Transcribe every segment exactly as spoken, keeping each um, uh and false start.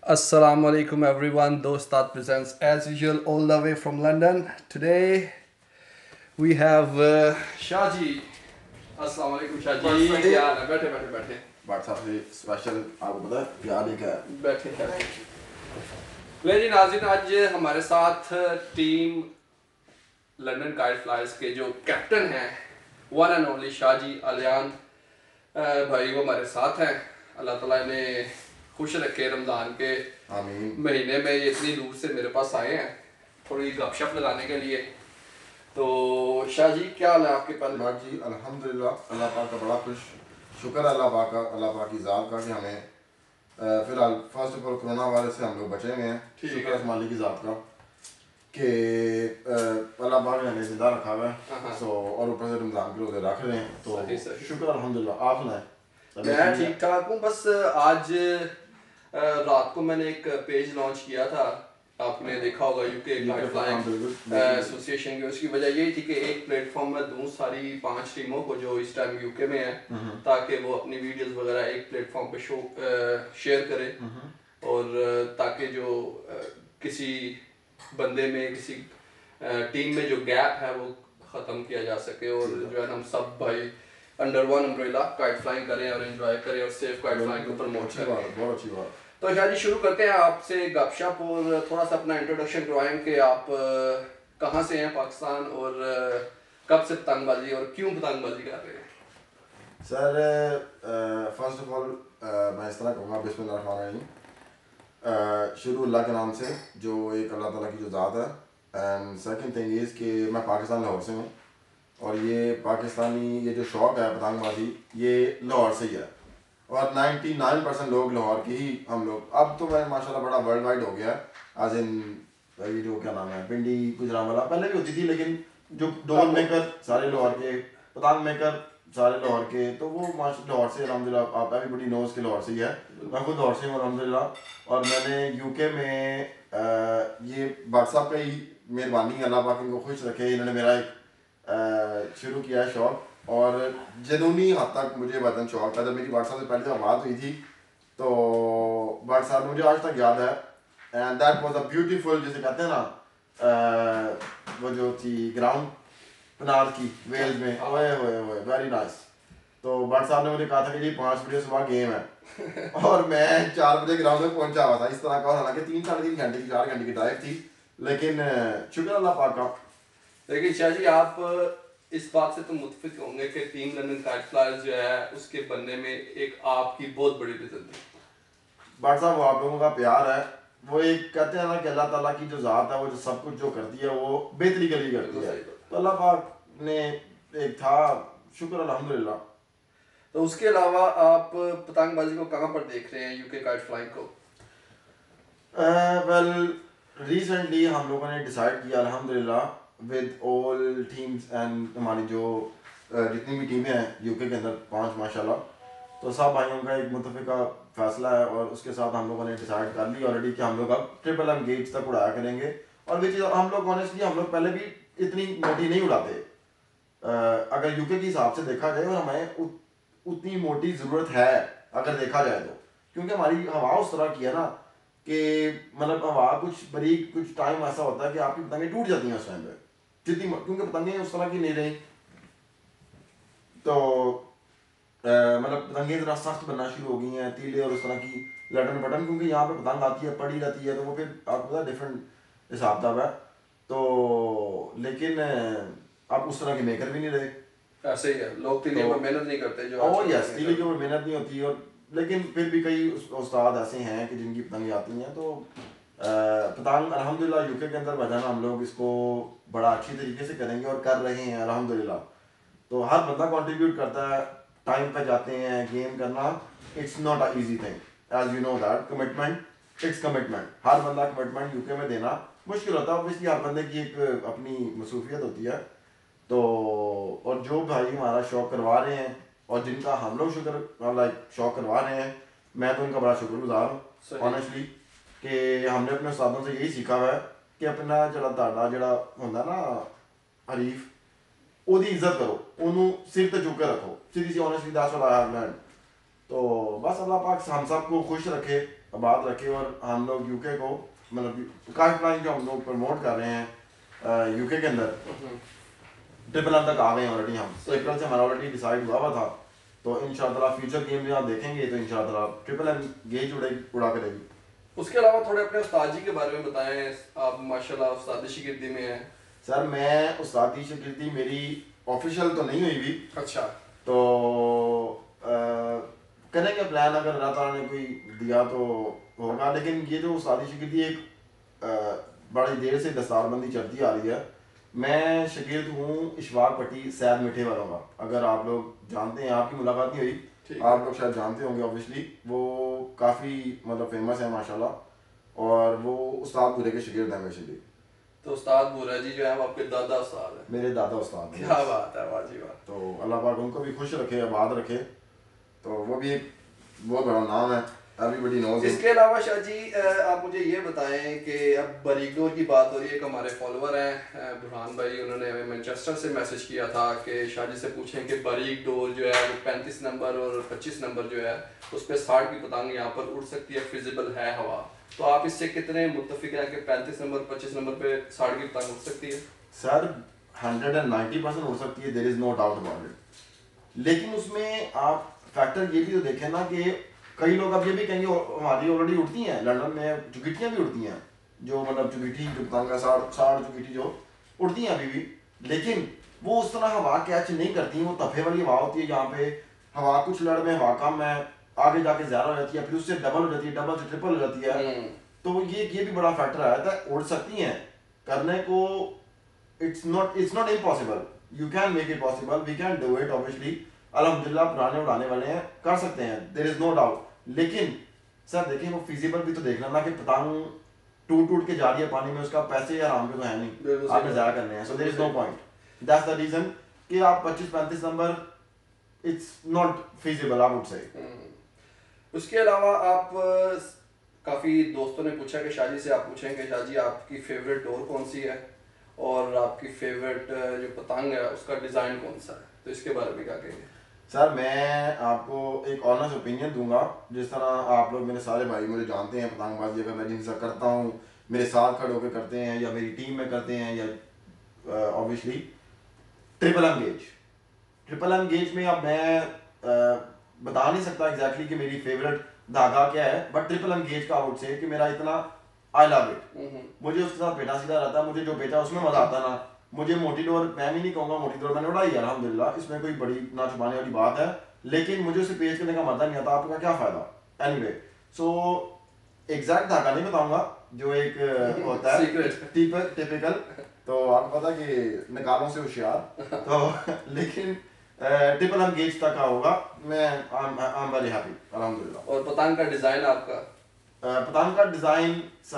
Assalamu alaikum everyone. Dostat presents as usual all the way from London. Today we have uh, Shaji. Assalamu alaikum Shaji. क्या हाल है? बैठे बैठे बैठे WhatsApp से special आपको पता है क्या लेकर है बैठे हैं। ले जी नाज़रीन, आज हमारे साथ टीम लंदन काइट फ्लाइज के जो कैप्टन हैं one and only Shaji Aliyan भाई, वो हमारे साथ हैं। अल्लाह ताला ने खुश रखे रमज़ान के आमीन। महीने में ये इतनी दूर से मेरे पास आए हैं थोड़ी गपशप लगाने के लिए। तो शाह जी क्या हाल है आपके पास? बात जी अल्हम्दुलिल्लाह, अल्लाह पाक का बड़ा खुश शुक्र है अल्लाह पाक का, अल्लाह पाक की ज़ात का कि हमें फ़िलहाल first of all corona virus से हम लोग बचे हुए हैं। शुक्र है मालिक की ज़ात का कि अल्लाह पाक ने हमें जिंदा रखा हुआ है। सो और ऊपर से रमज़ान के रोज़े रख रहे हैं, तो शुक्र अल्हम्दुलिल्लाह। आप सुनाएं? मैं ठीक ठाक हूँ। बस आज रात को मैंने एक पेज लॉन्च किया था, आपने देखा होगा, यूके काइट फ्लाइंग एसोसिएशन की। उसकी वजह यही थी कि एक प्लेटफॉर्म में दूं सारी पांच टीमों को जो इस टाइम यूके में है, ताकि वो अपनी वीडियोस वगैरह एक प्लेटफॉर्म पे शो शेयर करें और ताकि जो किसी बंदे में किसी टीम में जो गैप है वो ख़त्म किया जा सके और जो है हम सब भाई under one umbrella kite flying करें और एंजॉय करें और सेफ काइट फ्लाइंग को प्रमोट करें। बहुत अच्छी बात। तो शायद शुरू करते हैं आपसे गपशप और थोड़ा सा अपना इंट्रोडक्शन करवाएं कि आप कहाँ से हैं पाकिस्तान और कब से पतंगबाजी और क्यों पतंगबाजी कर रहे हैं? सर फर्स्ट ऑफ ऑल मैं इस तरह कहूँगा बिस्मिल्लाहिर्रहमानिर्रहीम, शुरू अल्लाह के नाम से जो एक अल्लाह ताला की जो ज़ात है। एंड सेकंड थिंग इज़ कि मैं पाकिस्तान लाहौर से हूँ और ये पाकिस्तानी ये जो शौक़ है पतंगबाजी ये लाहौर से ही है और निन्यानवे परसेंट लोग लाहौर के ही हम लोग। अब तो मैं माशाल्लाह बड़ा वर्ल्ड वाइड हो गया आज इन ये जो क्या नाम है पिंडी गुजरांवाला पहले भी होती थी, लेकिन जो डोल मेकर सारे लाहौर के, पतंग मेकर सारे लाहौर के, तो वो माशा लाहौर से अल्हम्दुलिल्लाह। आप एवरीबडी नोज़ के लाहौर से ही है। मैं खुद लाहौर से हूँ अल्हम्दुलिल्लाह। और मैंने यूके में आ, ये व्हाट्सएप पे ही मेहरबानी अल्लाह पाक इनको खुश रखे, इन्होंने मेरा एक शुरू किया है शौक़ और जनूनी हद तक मुझे वतन शौक़ था। जब मेरी व्हाट्सएप से पहले जब बात हुई थी तो व्हाट्सएप मुझे आज तक याद है। And that was a beautiful, जैसे कहते हैं ना uh, वो जो थी ग्राउंड पनार की वेल्स में, ओए ओए ओए वेरी नाइस। तो व्हाट्सएप ने मुझे कहा था कि जी पाँच बजे सुबह गेम है और मैं चार बजे ग्राउंड में पहुंचा हुआ था इस तरह का। हालांकि तीन साढ़े तीन घंटे की चार घंटे की ड्राइव थी, लेकिन शुक्र अल्लाह पाक का। लेकिन शाह जी आप इस बात से तो मुतफिक होंगे कि टीम लंदन काइट फ्लाइज जो है उसके बनने में एक आपकी बहुत बड़ी रीज़न थी। व्हाट्सएप वो आप लोगों का प्यार है। वो एक कहते हैं ना कि अल्लाह ताला की जो ज़ात है वो जो सब कुछ जो करती है वो बेहतरी के लिए करती है। तो अल्लाह पाक ने एक था, शुक्र अल्हम्दुलिल्लाह। तो उसके अलावा आप पतंगबाजी को कहाँ पर देख रहे हैं, यूके काइट फ्लाइंग को? वेल रिसेंटली हम लोगों ने डिसाइड किया अल्हम्दुलिल्लाह विद ऑल टीम्स एंड हमारी जो जितनी भी टीमें हैं यूके के अंदर पांच माशाल्लाह, तो सब भाइयों का एक मुतफिका फैसला है और उसके साथ हम लोगों ने डिसाइड कर ली ऑलरेडी कि हम लोग अब ट्रिपल एम गेट्स तक उड़ाया करेंगे। और विच हम लोग ऑनेस्टली हम लोग पहले भी इतनी मोटी नहीं उड़ाते अगर यूके के हिसाब से देखा जाए, और हमें उत, उतनी मोटी ज़रूरत है अगर देखा जाए तो, क्योंकि हमारी हवा उस तरह की है ना कि मतलब हवा कुछ बारीक, कुछ टाइम ऐसा होता है कि आपकी पतंगें टूट जाती हैं उस टाइम पे जितनी, क्योंकि पतंगें उस तरह की नहीं रही। तो मतलब पतंगें ज़रा सख्त बनना शुरू हो गई हैं, तीले और उस तरह की लटन पटन, क्योंकि यहाँ पे पतंग आती है पड़ी रहती है, तो वो फिर आपको पता है डिफरेंट हिसाब किताब है। तो लेकिन आप उस तरह के मेकर भी नहीं रहे। ऐसे ही है, लोग तीले पर मेहनत नहीं करते जो। ओ यस, तीले के ऊपर मेहनत नहीं होती। और लेकिन फिर भी कई उस्ताद ऐसे हैं कि जिनकी पतंगें आती हैं। तो पतंग अल्हम्दुलिल्लाह यूके के अंदर बजाना हम लोग इसको बड़ा अच्छी तरीके से करेंगे और कर रहे हैं अल्हम्दुलिल्लाह। तो हर बंदा कंट्रीब्यूट करता है, टाइम पे जाते हैं। गेम करना it's not a easy thing, as you know that commitment it's commitment. हर बंदा कमिटमेंट यूके में देना मुश्किल होता है, ऑब्वियसली हर बंदे की एक अपनी मसरूफियत होती है। तो और जो भाई हमारा शौक करवा रहे हैं और जिनका हम लोग शुक्र लाइक शौक करवा रहे हैं, मैं तो उनका बड़ा शुक्रगुजार हूँ ऑनेस्टली कि हमने अपने उस्तादों से यही सीखा हुआ है कि अपना जरा ताड़ा जरा होंदा ना हरीफ, ਉਹਦੀ इज्जत करो, ਉਹਨੂੰ सिर ਤੇ चुक के रखो। सीधी सी honestly that's what I have learn. तो बस अल्लाह पाक हम सबको खुश रखे आबाद रखे। और हम लोग यूके को मतलब काइट फ्लाइंग जो हम लोग प्रमोट कर रहे हैं यूके के अंदर, ट्रिपल एम तक आ गए हैं ऑलरेडी हम। अप्रैल से हमारा ऑलरेडी डिसाइड हुआ हुआ था, तो इंशाल्लाह फ्यूचर गेम में आप देखेंगे तो इंशाल्लाह ट्रिपल एम गेज उड़ेगी उड़ा करेगी। उसके अलावा थोड़े अपने उस्ताद जी के बारे में बताएं, आप माशाल्लाह उस्तादी शिगिर्दी में हैं। सर मैं उस्तादी शिगिर्दी मेरी ऑफिशियल तो नहीं हुई भी। अच्छा। तो आ, करेंगे प्लान, अगर अल्लाह ताला ने कोई दिया तो होगा। लेकिन ये जो उस्तादी शिगिर्दी एक आ, बड़ी देर से दस्तारबंदी चलती आ रही है। मैं शिगिर्द हूँ इशफाक पट्टी सैद मिठे वालों का, अगर आप लोग जानते हैं, आपकी मुलाकात नहीं हुई, आप लोग शायद जानते होंगे ऑब्वियसली। वो काफ़ी मतलब फेमस है माशाल्लाह, और वो उस्ताद पूरे के शिगिर्द हैं बेसिकली। तो उस्ताद बुरा जी जो है वो आपके दादा उस्ताद हैं? मेरे दादा उस्ताद हैं। क्या बात है, वाह जी वाह। तो अल्लाह पाक उनको भी खुश रखे, आबाद रखे। तो वो भी एक बहुत बड़ा नाम है, एवरीबॉडी नोज। इसके अलावा शाह जी आप मुझे ये बताएं कि अब बारीक डोर की बात हो रही है। एक हमारे फॉलोअर हैं बुरहान भाई, उन्होंने हमें मैनचेस्टर से मैसेज किया था कि शाह जी से पूछें कि बारीक डोर जो है वो पैंतीस नंबर और पच्चीस नंबर जो है उस पर साठ की पतंग यहाँ पर उड़ सकती है, फिजिबल है हवा, तो आप इससे कितने मुत्तफिक हैं कि पैंतीस नंबर पच्चीस नंबर पे साठ की पतंग उड़ सकती है? Sir hundred and ninety percent उड़ सकती है, there is no doubt about it. लेकिन उसमें आप फैक्टर ये भी तो देखें ना कि कई लोग अब ये भी कहेंगे हमारी ऑलरेडी उड़ती हैं, लंदन में चुगिटियाँ भी उड़ती हैं, जो मतलब चुगिटी जो पतंग का साठ साठ चुगिटी जो उड़ती हैं अभी भी, लेकिन वो उस तरह हवा कैच नहीं करती। वो तफे वाली हवा होती है जहाँ पे हवा कुछ लड़ में हवा कम है, आगे जाके ज़्यादा हो जाती है, फिर उससे डबल हो जाती है, डबल से ट्रिपल हो जाती है। तो ये ये भी बड़ा फैक्टर आया था। उड़ सकती हैं करने को, it's not it's not impossible, you can make it possible, we can do it obviously. अल्हम्दुलिल्लाह पुराने उड़ाने वाले हैं, कर सकते हैं, देयर इज नो डाउट। लेकिन सर देखिए वो फिजिबल भी तो देखना ना कि पतंग टूट टूट के जा रही है पानी में, उसका पैसे आराम पे तो है नहीं, आपने ज़्यादा करने हैं। So there is no point, that's the reason कि आप पच्चीस पैंतीस number it's not feasible I would say. उसके अलावा आप काफ़ी दोस्तों ने पूछा कि शाजी से आप पूछें कि शाजी आपकी फेवरेट डोर कौन सी है और आपकी फेवरेट जो पतंग है उसका डिज़ाइन कौन सा है, तो इसके बारे में क्या कहेंगे? सर मैं आपको एक ऑनेस्ट ओपिनियन दूंगा, जिस तरह आप लोग मेरे सारे भाई मुझे जानते हैं पतंगबाजी अगर मैं जिनसे करता हूँ, मेरे साथ खड़े होकर करते हैं या मेरी टीम में करते हैं, या obviously triple M gauge triple M gauge में अब मैं uh, बता नहीं सकता एग्जैक्टली exactly कि मेरी फेवरेट धागा क्या है, बट ट्रिपल एम गेज का आउट से कि मेरा इतना आई लव इट, मुझे उसके साथ बेटा सीधा रहता है, मुझे जो बेटा उसमें मजा आता ना। मुझे मोटी डोर मैं भी नहीं कहूँगा, मोटी डोर मैंने उड़ाई है अल्हम्दुलिल्लाह, इसमें कोई बड़ी ना छुपाने वाली बात है, लेकिन मुझे उसे पेश करने का मजा नहीं आता, आपका क्या फायदा। एनीवे सो एग्जैक्ट धागा नहीं बताऊंगा, जो एक होता है टिपिकल, तो आपको पता कि निकालों से होशियार, तो लेकिन ट्रिपल एम गेज तक का होगा, मैं आई एम वेरी हैप्पी अल्हम्दुलिल्लाह। और पतंग का डिज़ाइन आपका? पतंग का डिज़ाइन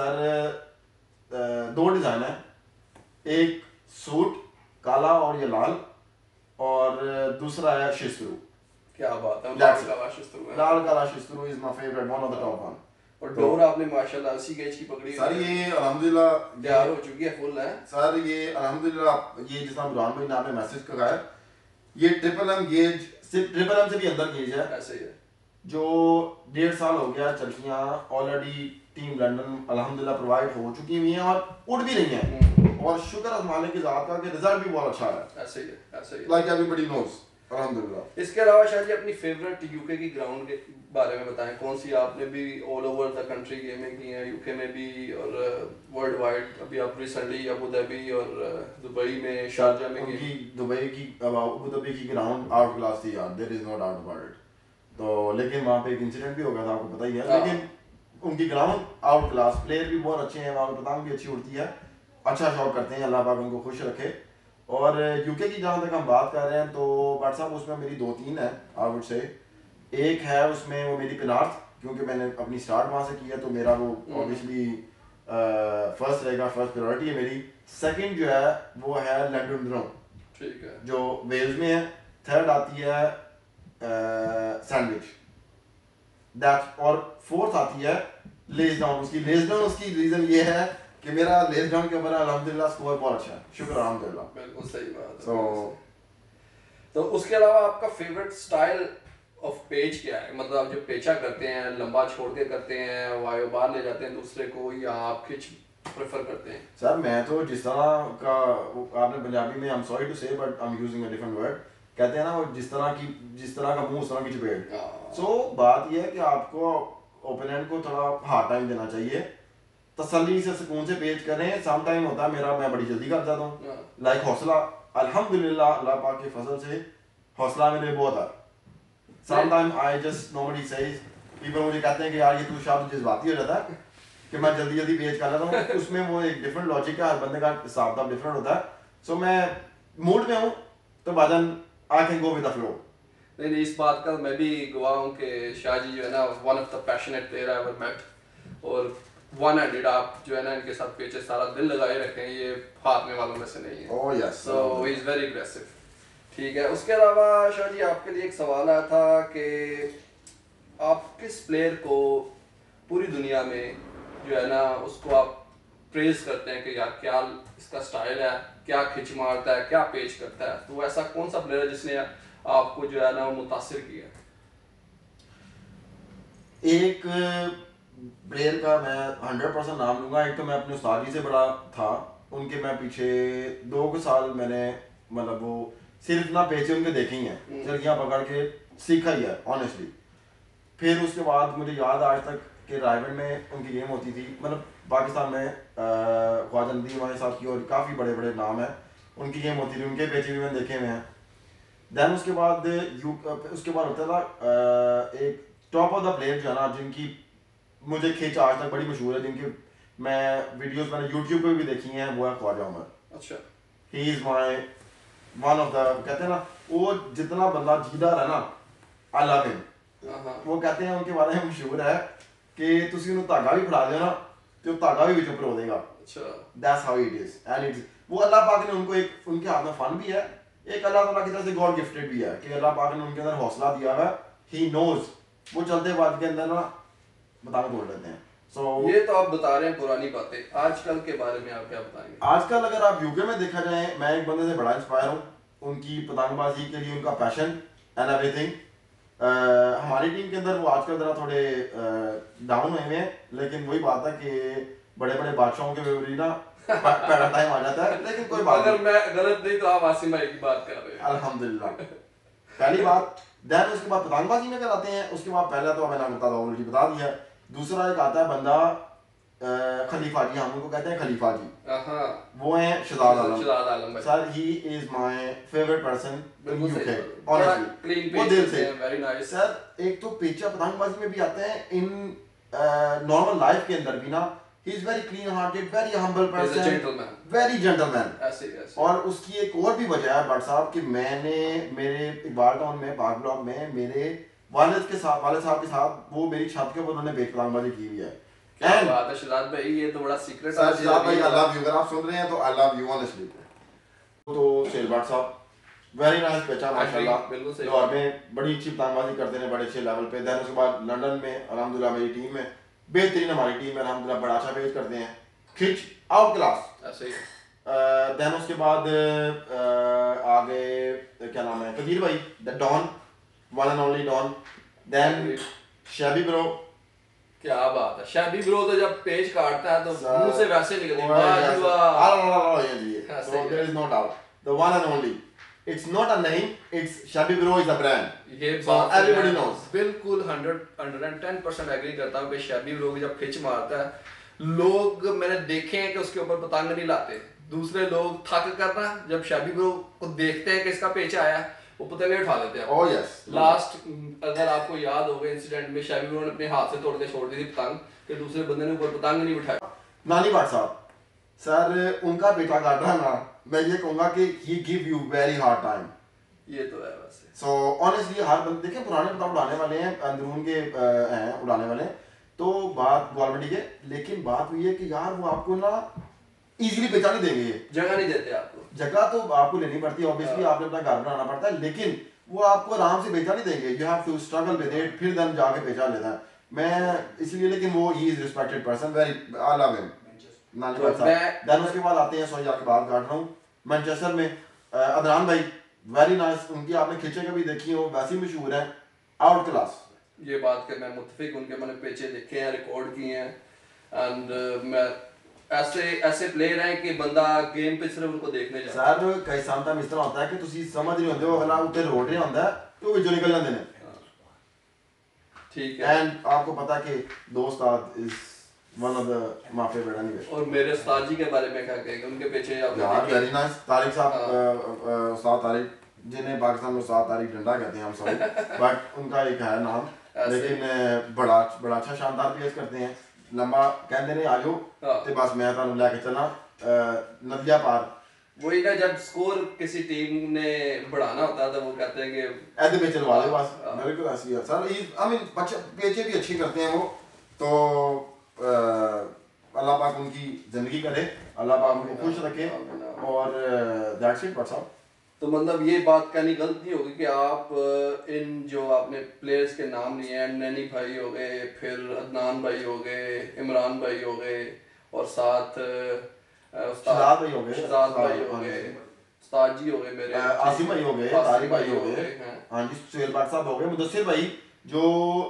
सर दो डिज़ाइन है, एक सूट काला और ये लाल, और दूसरा है शिस्तरू। क्या बात है, लाल काला शिस्तरू है। लाल काला शिस्तरू is my favourite, one of the top one. और डोर आपने माशाल्लाह अस्सी गेज की पकड़ी सर, ये अल्हम्दुलिल्लाह तैयार हो चुकी है, फुल है सर। ये अल्हम्दुलिल्लाह ये जिस तरह बुरहान भाई ने आपने मैसेज कहा है, ये ट्रिपल एम गेज सिर्फ ट्रिपल एम से भी अंदर गेज है, ऐसे ही है, जो डेढ़ साल हो गया चलतियाँ ऑलरेडी टीम लंदन अल्हम्दुलिल्लाह प्रोवाइड हो चुकी हुई हैं और उड़ भी रही हैं, और शुक्र अजमाने की ज़ात का कि रिजल्ट भी बहुत अच्छा है। ऐसे ही है, ऐसे ही लाइक एवरीबॉडी नोज अल्हम्दुलिल्लाह। इसके अलावा शायद जी अपनी फेवरेट यूके की ग्राउंड के बारे में बताएं, कौन सी आपने भी all over the country gaming की है, यूके में भी और वर्ल्ड वाइड, अभी आप रिसेंटली अबू धाबी और दुबई में, शारजा में की दुबई की अबू धाबी की ग्राउंड आउट क्लास थी यार, there is no doubt about it. तो लेकिन वहाँ पे एक इंसिडेंट भी हो गया था, आपको पता ही है, लेकिन उनकी ग्राउंड आउट क्लास, प्लेयर भी बहुत अच्छे हैं, वहाँ पर पतंग भी अच्छी उड़ती है, अच्छा शौक करते हैं, अल्लाह पाक उनको खुश रखे। और यूके की जहाँ तक हम बात कर रहे हैं तो बट साहब उसमें मेरी दो तीन है आई वुड से। एक है उसमें वो मेरी पिनार्थ, क्योंकि मैंने अपनी स्टार्ट वहाँ से किया, तो मेरा वो ऑब्वियसली फर्स्ट रहेगा, फर्स्ट प्रायोरिटी है मेरी। सेकंड जो है वो है लंडन, ठीक है, जो वेल्स में है। थर्ड आती है सैंडविच दैट, और फोर्थ आती है लेस डाउन। उसकी लेस डाउन उसकी रीज़न ये है कि मेरा लेस डाउन के ऊपर अल्हम्दुलिल्लाह स्कोर बहुत अच्छा है, शुक्र अल्हम्दुलिल्लाह। बिल्कुल सही बात है। so, तो उसके अलावा आपका फेवरेट स्टाइल ऑफ पेच क्या है, मतलब आप जो पेचा करते हैं लंबा छोड़ के करते हैं, वायु बाहर ले जाते हैं दूसरे को, या आप खिंच प्रेफर करते हैं? सर मैं तो जिस तरह का, आपने पंजाबी में, I am sorry to say but I am using a different word, कहते हैं ना वो जिस तरह की जिस तरह का मुंह उस तरह की चपेट। सो so, बात यह है कि आपको ओपोनेंट को थोड़ा हार्ड टाइम देना चाहिए, तसल्ली से सुकून से पेच करें। सम टाइम होता है मेरा, मैं बड़ी जल्दी कर जाता हूँ, लाइक हौसला अल्हम्दुलिल्लाह अल्लाह पाक के फजल से हौसला मेरे बहुत है। Some time I just normally says, people मुझे कहते हैं कि यार ये तू शायद जज्बाती हो जाता है कि मैं जल्दी जल्दी पेच कर लेता हूँ, उसमें वो एक डिफरेंट लॉजिक है, हर बंदे का हिसाब किताब डिफरेंट होता है। सो so, मैं मूड में हूँ तो बादन I can go with the flow. नहीं नहीं, इस बात का मैं भी गवाह हूँ कि शाह जी जो है ना one of the passionate player I ever met, और वन हैंडेड आप जो है ना इनके साथ पेचे सारा दिल लगाए रखे हैं, ये हारने वालों में से नहीं है। Oh yes, so he is very aggressive. ठीक है, उसके अलावा शाह जी आपके लिए एक सवाल आया था कि आप किस प्लेयर को पूरी दुनिया में जो है ना उसको आप प्रेज करते हैं कि यार क्या इसका स्टाइल है, क्या खिंच मारता है, क्या पेच करता है, तो ऐसा कौन सा प्लेयर है जिसने आपको जो है ना मुतासिर किया? एक प्लेयर का मैं हंड्रेड परसेंट नाम लूँगा। एक तो मैं अपने उस्ताद जी से बड़ा था, उनके मैं पीछे दो के साल मैंने मतलब वो सिर्फ ना पेचे उनके देखे ही हैं, चरखियाँ पकड़ के सीखा ही है ऑनेस्टली। फिर उसके बाद मुझे याद आज तक कि रायगढ़ में उनकी गेम होती थी, मतलब पाकिस्तान में ख्वाजा नदीम हमारे साथ की और काफ़ी बड़े बड़े नाम हैं, उनकी गेम होती थी, उनके पेचे भी मैंने देखे हुए हैं। दैन उसके बाद यू उसके बाद होता था एक टॉप ऑफ द प्लेयर जो है ना, जिनकी मुझे खींच आज तक बड़ी मशहूर है, जिनकी मैं वीडियोस मैंने यूट्यूब पे भी देखी हैं, वो है ख्वाजा उमर। अच्छा, he is my one of the, कहते हैं ना वो जितना बंदा जीदार है ना, आई लव हिम। वो कहते हैं उनके बारे में मशहूर है कि तुसी उन्हें धागा भी फड़ा दो ना तो धागा भी विचों परो देगा। अच्छा, that's how it is and it's वो अल्लाह पाक ने उनको एक, उनके हाथ में फन भी है, एक अल्लाह ताला की तरफ से गॉड गिफ्टेड भी है कि अल्लाह पाक ने उनके अंदर हौसला दिया है। ही नोज वो चलते बाद के अंदर ना बतांग तोड़ लेते हैं। सो so, ये तो आप बता रहे हैं पुरानी बातें, आजकल के बारे में आप क्या बताएंगे? आजकल अगर आप यूके में देखा जाए, मैं एक बंदे से बड़ा इंस्पायर हूँ, उनकी पतंगबाजी के लिए उनका पैशन एंड एवरीथिंग। हमारी टीम के अंदर वो आजकल जरा थोड़े डाउन हुए हैं, लेकिन वही बात है कि बड़े बड़े बादशाहों के विपरीत ना पैराडाइम आ जाता है, लेकिन कोई बात अगर मैं गलत नहीं तो आप आसिम भाई की बात कर रहे हैं। अल्हम्दुलिल्लाह। पहली बात, देन उसके बाद पतंगबाजी में कर आते हैं, उसके बाद पहला तो मैंने बता ऑलरेडी बता दिया। दूसरा एक आता है बंदा खलीफा जी, हम उनको कहते हैं खलीफा जी, वो हैं शहजाद आलम। शहजाद आलम भाई sir he is my favourite person in UK honestly, clean वो दिल से वेरी नाइस। सर एक तो पेचा पतंगबाजी में भी आते हैं, इन नॉर्मल लाइफ के अंदर भी ना, he is very clean hearted, very humble person, very gentleman. ऐसे ऐसे और उसकी एक और भी वजह है बट साहब कि मैंने मेरे इकबाल टाउन में पार्क ब्लॉक में मेरे वालिद के साथ, वालिद साहब के साथ वो मेरी छत के ऊपर उन्होंने पेच पतंगबाजी की हुई है। क्या बात है शहजाद भाई, ये तो बड़ा सीक्रेट है। शहजाद भाई आई लव यू, अगर आप सुन रहे हैं तो आई लव यू ऑनेस्टली। तो सेलबाट साहब वेरी नाइस पेचा माशाल्लाह, लाहौर में बड़ी अच्छी पतंगबाजी करते हैं बड़े अच्छे लेवल पे। देन उसके बाद लंदन में अल्हम्दुलिल्लाह मेरी टीम में बेहतरीन, हमारी टीम में अल्हम्दुलिल्लाह बड़ा अच्छा पेच करते हैं, खिच आउट क्लास। ऐसे ही देन उसके बाद आगे क्या नाम है, कदीर भाई the don, one and only don. Then Shaibi bro, क्या बात है, शैबी ब्रो तो जब पेज काटता है तो मुंह से वैसे निकलती है, so there is no doubt the one and only, it's not a name, it's Shabby Bro is a brand। ये so everybody knows। बिल्कुल hundred hundred and ten percent agree करता हूँ कि शैबी ब्रो जब खिंच मारता है, लोग मैंने देखे हैं कि उसके ऊपर पतंग नहीं लाते, दूसरे लोग थक करना जब शैबी ब्रो को देखते हैं कि इसका पेच आया वो पतंगे उठा लेते हैं। oh yes, लास्ट अगर आपको याद होगा इंसिडेंट में शैबी ब्रो ने अपने हाथ से तोड़ के छोड़ दी थी पतंग कि दूसरे बंदे ने ऊपर पतंग नहीं उठाया। नानी बाट साहब सर उनका बेटा काट रहा है ना, मैं ये कहूँगा कि he give you very hard time। ये तो है वैसे। so honestly हर बंदे देखें पुराने पतंग उड़ाने वाले हैं, अंदरून के हैं उड़ाने वाले, तो बात गवर्नमेंट की, लेकिन बात हुई है कि यार वो आपको ना इजीली बेचा नहीं देंगे, जगह नहीं देते आपको, जगह तो आपको लेनी पड़ती है ऑब्वियसली, आपने अपना घर बनाना पड़ता है, लेकिन वो आपको आराम से बेचा नहीं देंगे, you have to struggle with it, फिर देन जाके बेचा लेता है। मैं इसलिए, लेकिन वो he is respected person, very I love him. नानी बात साहब, देन उसके बाद आते हैं, सॉरी आपकी बात काट रहा हूँ, मैनचेस्टर में अदनान भाई वेरी नाइस, उनकी आपने खिंचे कभी देखी हो, वैसी मशहूर है, आउट क्लास। ये बात के मैं मुत्तफिक, उनके मैंने पेचे देखे हैं, रिकॉर्ड किए हैं, एंड मैं ऐसे ऐसे प्लेयर हैं कि बंदा गेम पे सिर्फ उनको देखने जाता है। सर कई समटाइम इस तरह होता है कि ਤੁਸੀਂ ਸਮਝ ਨਹੀਂ ਹੁੰਦੇ ਉਹ ਅਗਲਾ ਉੱਤੇ ਰੋਡ ਰਿਹਾ ਹੁੰਦਾ ਤੇ ਉਹ ਵਿੱਚੋਂ ਨਿਕਲ ਜਾਂਦੇ ਨੇ। ठीक है। एंड आपको पता है कि दोस्त is one of the my favourite anyway. और मेरे उस्ताद जी के बारे में क्या कहेंगे, उनके पीछे आप यार वेरी नाइस तारिक साहब, उस्ताद तारिक, जिन्हें पाकिस्तान में उस्ताद तारिक डंडा कहते हैं हम सॉरी, बट उनका एक है नाम, लेकिन बड़ा बड़ा अच्छा शानदार पेश करते हैं। लंबा कहते ने आजो ते बस मैं ਤੁਹਾਨੂੰ ਲੈ ਕੇ ਚੱਲਾਂ नदिया पार। वही ना, जब स्कोर किसी टीम ने बढ़ाना होता है तो वो कहते हैं कि ऐसे पे चलवा दो बस। बिल्कुल ऐसी है सर। आई मीन पेचे भी अच्छी करते हैं वो, तो अल्लाह पाक उनकी ज़िंदगी करे, अल्लाह पाक उनको खुश रखे, और दैट्स इट व्हाट्स अप। तो मतलब ये बात कहनी गलत नहीं होगी कि आप इन जो आपने प्लेयर्स के नाम लिए हैं, नैनी भाई हो गए, फिर अदनान भाई हो गए, इमरान भाई हो गए, और साथ शहजाद भाई हो गए, शहजाद भाई हो गए, उस्ताद जी हो गए मेरे, आसिम भाई हो गए, तारिक भाई हो गए, हाँ जी, सुहेल भट्ट साहब हो गए, मुदस्सिर भाई जो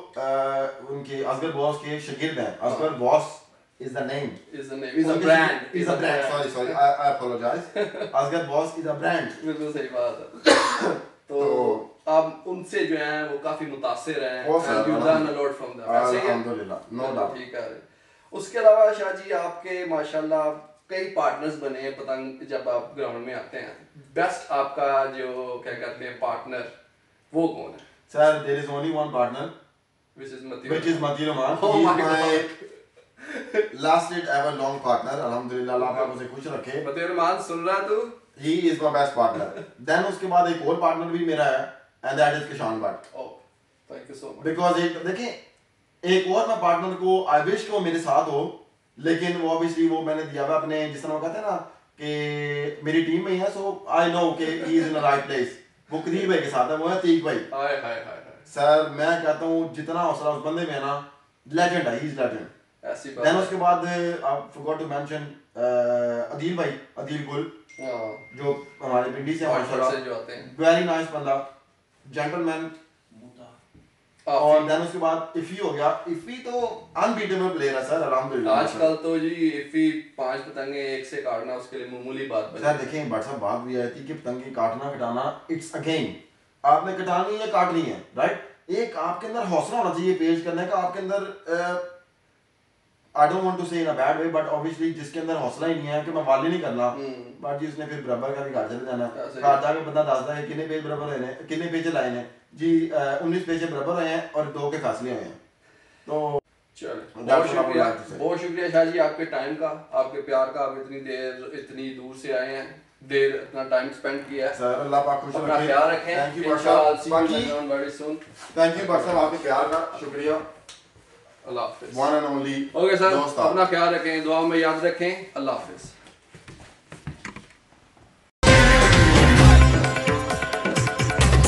उनके असगर बॉस के शागिर्द हैं। Asghar boss is the name is the name is a brand is a brand sorry sorry I I apologize Asghar boss is a brand। बिल्कुल सही बात है। तो आप उनसे जो हैं वो काफी मुतासिर हैं, and you learn a lot from them। ऐसे ही अल्हम्दुलिल्लाह, नो डाउट। ठीक है। उसके अलावा शाह जी आपके माशाल्लाह कई पार्टनर्स बने हैं पतंग, जब आप ग्राउंड में आते हैं, बेस्ट आपका जो क्या कहते हैं पार्टनर, वो कौन है? Sir there is only one partner which is Mati which is Mati Rahman। oh he my is my God. lasted ever long partner, अल्हम्दुलिल्लाह, अल्लाह पाक उसे खुश रखे। मती रहमान सुन रहा तू? he is my best partner। then उसके बाद एक और पार्टनर भी मेरा है, and that is Kishan Bhatt. oh thank you so much। because एक देखें एक और मैं पार्टनर को आई विश कि वो मेरे साथ हो, लेकिन वो ऑब्वियसली वो मैंने दिया हुआ अपने, जिस तरह वो कहते हैं ना कि मेरी टीम में ही है, सो आई नो कि he is in the right place. वो कदीर भाई के साथ है, वो है तीक भाई। हाय हाय हाय सर मैं कहता हूँ जितना हौसला उस बंदे में है ना, लेजेंड है, ही इज लेजेंड। ऐसी बात देन है। उसके बाद I forgot to mention Adeel भाई, अदील गुल, जो हमारे पिंडी से माशाल्लाह से जो आते हैं, वेरी नाइस बंदा, जेंटलमैन। और देन उसके बाद इफी हो गया। इफी तो अनबीटेबल प्लेयर है सर, अल्हम्दुलिल्लाह। आजकल तो जी इफी पांच पतंगे एक से काटना उसके लिए मामूली बात बन सर देखें भट्ट साहब, बात भी आई थी कि पतंगे काटना कटाना इट्स अ गेम, आपने कटानी है काटनी है, राइट। एक आपके अंदर हौसला होना चाहिए पेश करने का, आपके अंदर I don't want to say in a bad way, but obviously जिसके अंदर हौसला ही नहीं है कि मैं वाली नहीं करना, बट जी उसने फिर बराबर करके घर चले जाना। घर जाके बंदा दसदा है कितने पेज बराबर हुए हैं, कितने पेज लाए हैं जी, उन्नीस पेज बराबर हुए हैं और दो के फैसले हुए हैं। तो चलो बहुत शुक्रिया, बहुत शुक्रिया शाह जी आपके टाइम का, आपके प्यार का। आप इतनी देर इतनी दूर से आए हैं, देर अपना टाइम स्पेंड किया है। सर अल्लाह पाक खुश रखे, ख्याल रखें। थैंक यू बाकी वेरी सून। थैंक यू बाकी आपके प्यार का शुक्रिया। अल्लाह हाफिज़। One and only. Okay sir, अपना ख्याल रखें, दुआ में याद रखें। अल्लाह हाफिज़।